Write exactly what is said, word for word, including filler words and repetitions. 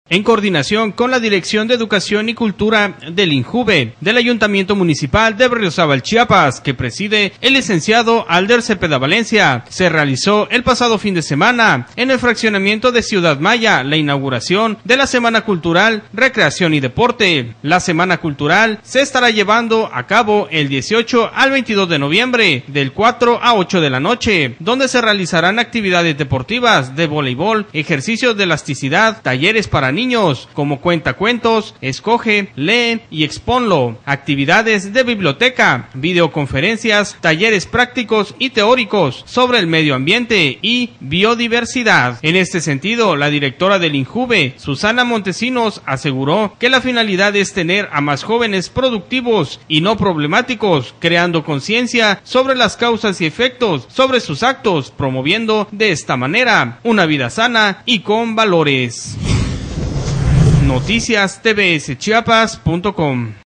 En coordinación con la Dirección de Educación y Cultura del INJUVE del Ayuntamiento Municipal de Berriozábal, Chiapas, que preside el licenciado Alder Cepeda Valencia, se realizó el pasado fin de semana en el fraccionamiento de Ciudad Maya la inauguración de la Semana Cultural, Recreación y Deporte. La Semana Cultural se estará llevando a cabo el dieciocho al veintidós de noviembre, del cuatro a ocho de la noche, donde se realizarán actividades deportivas de voleibol, ejercicios de elasticidad, talleres para niños, como cuentacuentos, escoge, lee y exponlo, actividades de biblioteca, videoconferencias, talleres prácticos y teóricos sobre el medio ambiente y biodiversidad. En este sentido, la directora del INJUVE, Susana Montesinos, aseguró que la finalidad es tener a más jóvenes productivos y no problemáticos, creando conciencia sobre las causas y efectos sobre sus actos, promoviendo de esta manera una vida sana y con valores. Noticias T V S Chiapas punto com